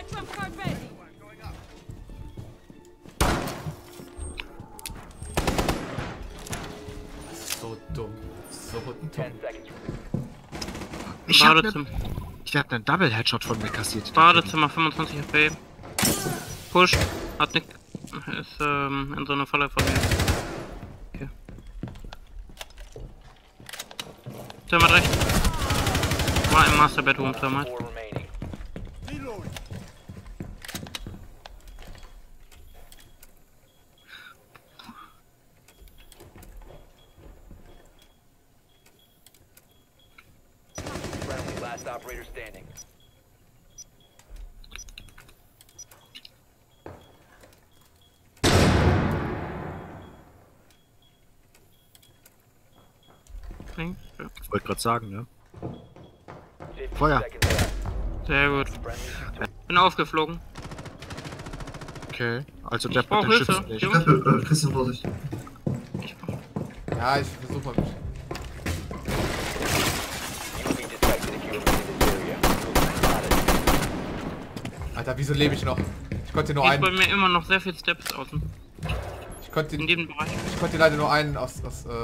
So dumm. So dumm. Ich hab einen Double Headshot von mir kassiert. Badezimmer 25 HP. Push. Hat nicht. Ist in so einer Falle von mir. Okay. Thermite rechts. War im Master Bedroom Thermite. Last operator standing. Ich wollte gerade sagen, ne? Feuer! Sehr gut. Bin aufgeflogen. Okay, also der Ich brauch Schützen Hilfe. nicht. Jungs. Christian, Vorsicht. Ja, ich versuche mal. Alter, wieso lebe ich noch? Ich konnte nur Geht einen. bei mir immer noch sehr viel Steps außen. Ich konnte In jedem Bereich. leider nur einen aus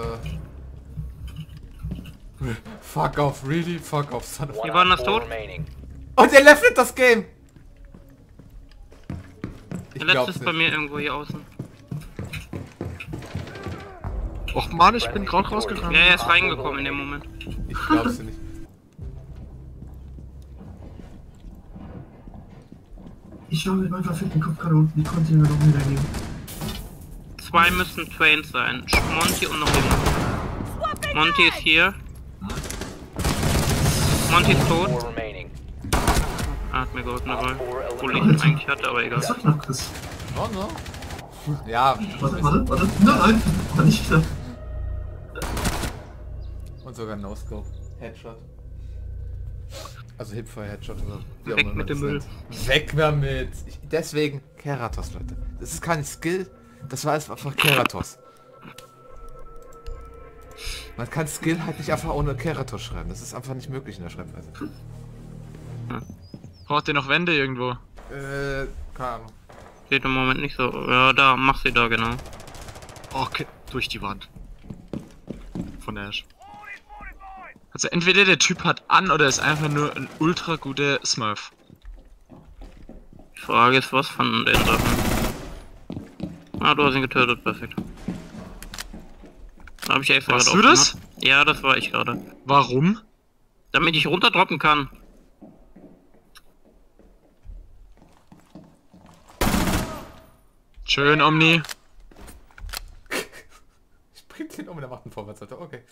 Fuck off, really? Fuck off, son of a... Wir waren das tot. Und er levelt das Game! Ich Der letzte glaub's ist bei nicht. mir irgendwo hier außen. Och man, ich bin gerade rausgegangen. Ja, er ist reingekommen in dem Moment. Ich glaub's dir nicht. Ich war mit meinem verfickten Kopf gerade unten. Wie konnte ich mir noch wiedergeben? Zwei müssen Trains sein. Monty und noch jemand. Monty ist hier. Monty ist tot. Ah, hat mir geholfen dabei. Obwohl ich ihn eigentlich hatte, aber egal. Das war knapp, Chris. Oh no. Ja. Warte. Nein, war nicht knapp. Und sogar No-Scope. Headshot. Also Hipfire-Headshot oder wie auch Weg immer mit man dem das Müll. nennt. Weg damit! Deswegen Keratos, Leute. Das ist kein Skill, das war einfach Keratos. Man kann Skill halt nicht einfach ohne Keratos schreiben. Das ist einfach nicht möglich in der Schreibweise. Braucht ihr noch Wände irgendwo? Keine Ahnung. Steht im Moment nicht so. Ja, da, mach sie da, genau. Okay, durch die Wand. Von Ash. Also entweder der Typ hat an oder ist einfach nur ein ultra guter Smurf. Die Frage ist, was von den Sachen. Ah, du hast ihn getötet, perfekt. Da hab ich extra Warst gerade du das? aufgemacht. Ja, das war ich gerade. Warum? Damit ich runterdroppen kann. Schön, Omni. Ich bring den um, der macht einen Vorwärts, Alter. Okay.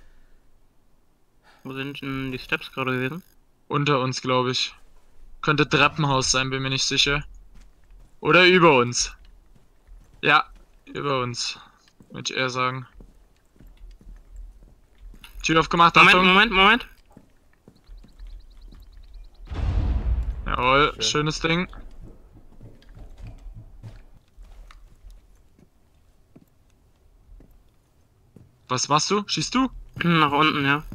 Wo sind denn die Steps gerade gewesen? Unter uns, glaube ich. Könnte Treppenhaus sein, bin mir nicht sicher. Oder über uns. Ja, über uns. Würde ich eher sagen. Tür aufgemacht, Achtung. Moment. Jawohl, Schön. schönes Ding. Was machst du? Schießt du? Nach unten, ja.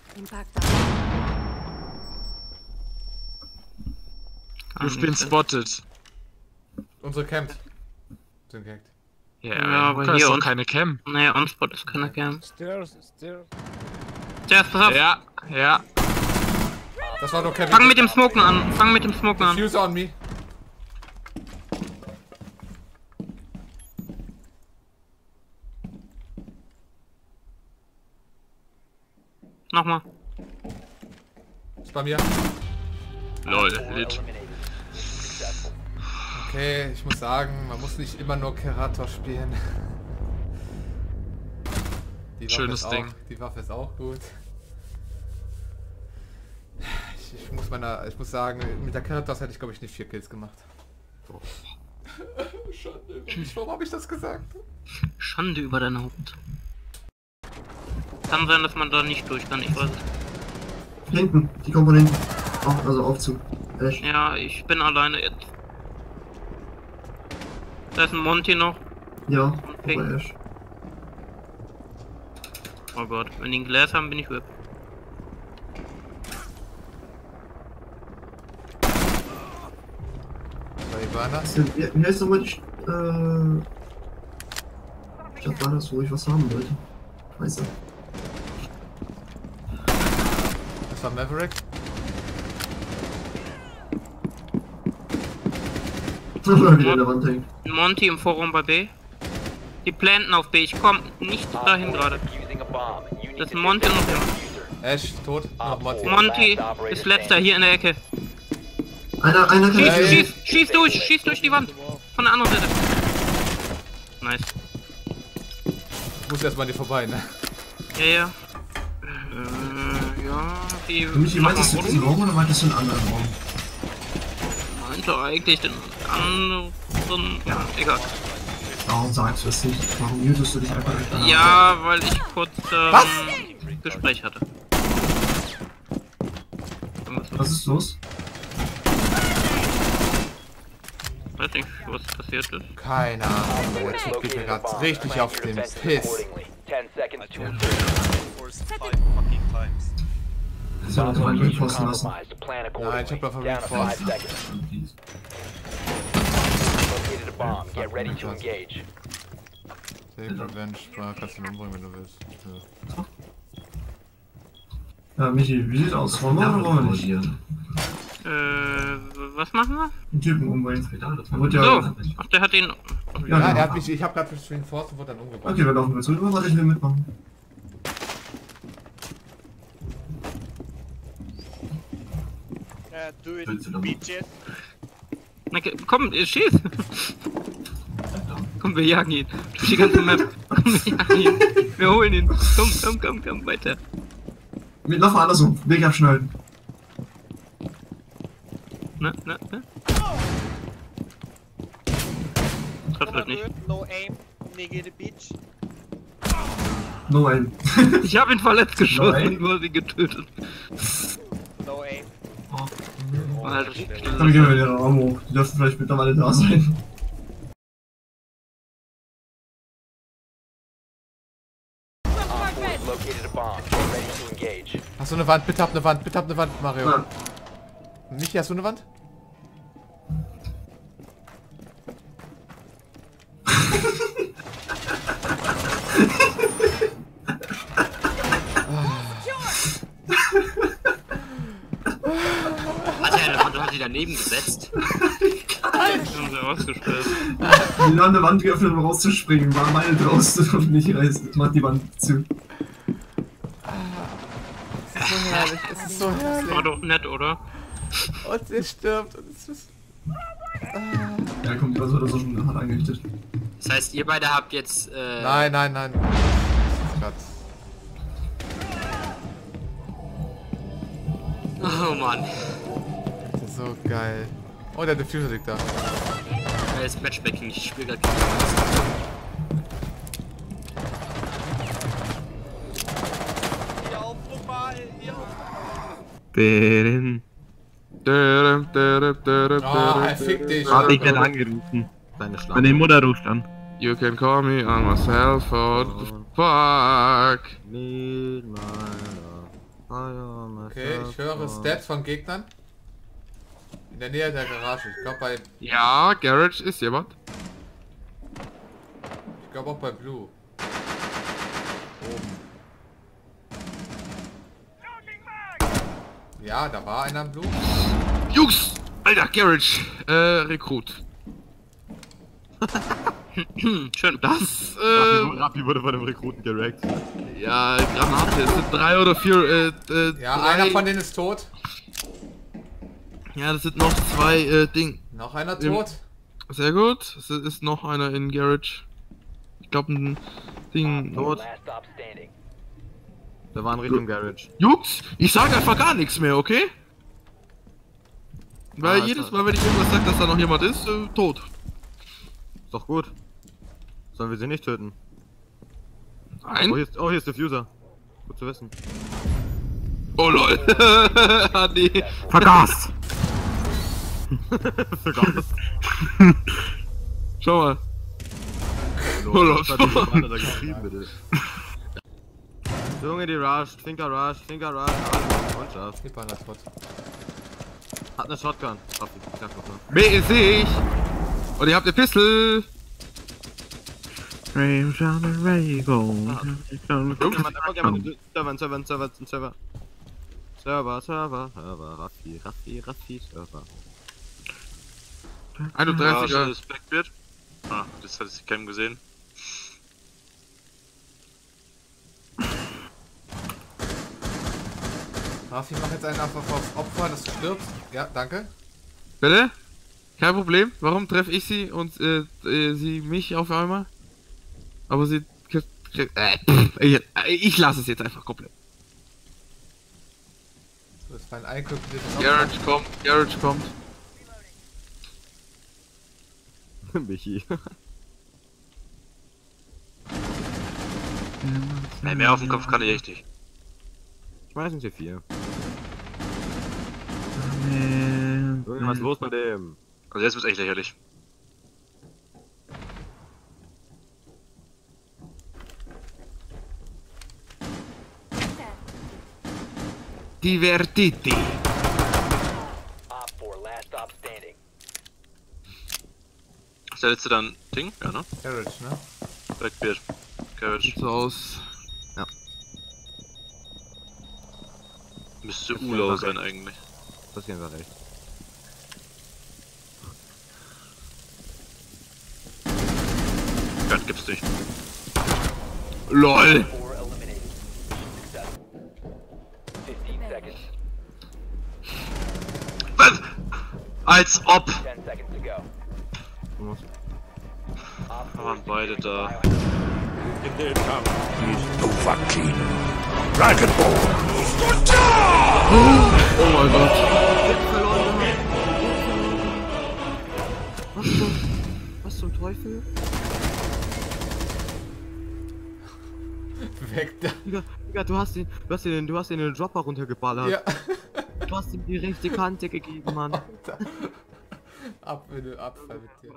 You've been spotted. Unsere Camps sind gehackt. Ja, Ja, aber Hooker hier ist doch und- keine Cam. Naja, on-spot ist keiner gern. Stairs. Zuerst, pass auf. Ja. Das war nur Camp. Fang mit dem Smoken an. Fuse on me. Nochmal. Ist bei mir. Lol, lit. Okay, ich muss sagen, man muss nicht immer nur Keratos spielen. Die Waffe Schönes ist auch, Ding. Die Waffe ist auch gut. Ich muss sagen, mit der Keratos hätte ich glaube ich nicht 4 Kills gemacht. Oh. Schande. Warum habe ich das gesagt? Schande über dein Haupt. Kann sein, dass man da nicht durch kann, ich weiß es. Hinten, die Komponenten. Also Aufzug. Ash. Ja, ich bin alleine jetzt. Da ist ein Monty noch. Ja, Pink. bei Ash. Oh Gott, wenn die ein Glas haben, bin ich whip. War einer? Wie heißt nochmal die Stadt war das, wo ich was haben wollte? Weißt du? Das war Maverick. Wieder in der Wand hängt. Monty im Forum bei B. Die planten auf B. Ich komm nicht dahin gerade. Das ist Monty und noch jemand. Ash, tot. Noch Monty. Monty ist letzter hier in der Ecke. Einer kann Schieß durch die Wand. Von der anderen Seite. Nice. Ich muss erstmal an dir vorbei, ne? Ja, ja. Ja, die Michi, meintest du diesen Raum oder meintest du einen anderen Raum? meinte eigentlich den anderen. Ja, egal. Warum sagst du es nicht? Warum mutest du dich einfach nicht? Ja, weil ich kurz Gespräch hatte. Was ist los? Weiß nicht, was passiert ist. Keine Ahnung, der Typ geht mir gerade richtig auf den Piss. Ich soll doch einen Reinforcen lassen. Nein, ich hab doch Reinforced. Take Revenge, kannst du ihn umbringen, wenn du willst. Ja, Michi, wie sieht's aus? Wollen wir oder wollen wir nicht? Was machen wir? Den Typen umbringen. So, ach, der hat ihn. Ja, genau. er hat mich, ich hab gerade Reinforced und wurde dann umgebracht. Okay, wir laufen jetzt rüber, warte, ich will mitmachen. Do it, bitches. Na, komm, schieß! Komm, wir jagen ihn. Durch die ganze Map. Komm, wir jagen ihn. Wir holen ihn. Komm, weiter. Wir laufen andersrum, Weg abschneiden. Ne? Trefft halt nicht. No aim, nigga the bitch. No aim. Ich hab ihn verletzt geschossen Nein. und nur sie getötet. No aim. Alter, Dann gehen wir in den Raum hoch. Die dürfen vielleicht mittlerweile da sein. Hast du eine Wand? Bitte hab eine Wand, Mario. Ja. Michi, hast du eine Wand? Hat er die daneben gesetzt? haben sie ausgesperrt. Die eine Wand geöffnet, um rauszuspringen. War meine draußen und nicht reißen. Mach die Wand zu. Es ist so herrlich, es ist so herrlich. War doch nett, oder? Und er stirbt und es ist... Ja, kommt, was wird er so schon hart eingerichtet? Das heißt, ihr beide habt jetzt. Nein. Das ist grad... Oh Mann. Das ist so geil. Oh, der Diffuser liegt da. Das Matchmaking, ich spiele gerade. Hier auf, guck mal, hier auf. Ah, fick dich. Ich werde angerufen. Deine Schlange. Meine Mutter ruft an. You can call me on my cell phone. Fuck. Okay, ich höre Steps von Gegnern. In der Nähe der Garage. Ich glaube bei... Ja, Garage ist jemand. Ich glaube auch bei Blue. Oben. Ja, da war einer im Blue. Jungs! Alter, Garage. Rekrut. Schön. Das, Rappi wurde von dem Rekruten gerackt. ja, Granate. Es sind 3 oder 4, Ja, drei- einer von denen ist tot. Ja, das sind noch 2, Ding. Noch einer Im- tot. Sehr gut. Es ist noch einer in Garage. Ich glaube ein Ding dort. Da war ein Richtung Garage. Jungs, ich sage einfach gar nichts mehr, okay? Weil Ah, jedes ist Mal, wenn ich irgendwas sage, dass da noch jemand ist, tot. Ist doch gut. Sollen wir sie nicht töten? Nein. Hier ist Diffuser. Gut zu wissen. Oh lol. Ah, nee. Vergast! Vergast. Schau mal. Oh Gott, was hat die Mann da geschrieben, bitte? Junge, die rusht. Finker rusht. Freundschaft. Hier war einer tot. Hat eine Shotgun. Rappi, sag mal so. B ist ich. Und ihr habt eine Pistol. Server. Raffi, Server. 31er. ist Blackbeard. Ah, das hat die Cam gesehen. Rafi, mach jetzt einen auf Opfer, dass du stirbst. Ja, danke. Bitte? Kein Problem. Warum treffe ich sie und sie mich auf einmal? Aber sie... ich lasse es jetzt einfach komplett. So, das war ein einkalkuliertes Garage kommt. Michi. Ey, mehr auf dem Kopf kann ich echt nicht. Schmeißen Sie 4. Was ist los mit dem? Also jetzt wird's echt lächerlich. Divertiti. Ist der letzte dann Ding? Ja, ne? Garage, ne? Blackbeard. Garage. Sieht so aus. Müsste Ulau sein eigentlich. Das gehen wir recht. Gott, gibt's nicht. LOL! Was? Als ob! Waren beide da. Oh mein Gott. Was zum Teufel? Weg da. Digga, du hast den Dropper runtergeballert. Ja. Du hast ihm die rechte Kante gegeben, Mann. Ab, wenn du Abfall mit dir.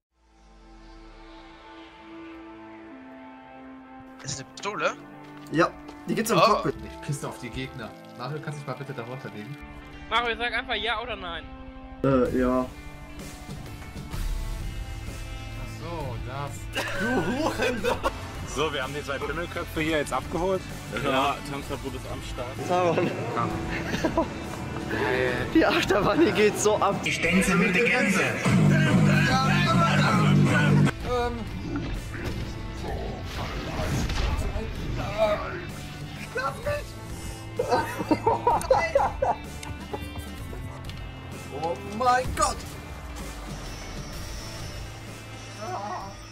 Ist eine Pistole? Ja, die gibt's im Oh. Cockpit. Ich pisse auf die Gegner. Mario, kannst du dich mal bitte darunter legen? Mario, sag einfach ja oder nein. Ja. Ach so, das. Du Hurensohn! So, wir haben die 2 Pimmelköpfe hier jetzt abgeholt. Ja, Tanzverbot ist am Start. Die Achterbahn, die geht so ab. Die Stänze mit der Gänse. Ich glaub nicht! Oh mein Gott!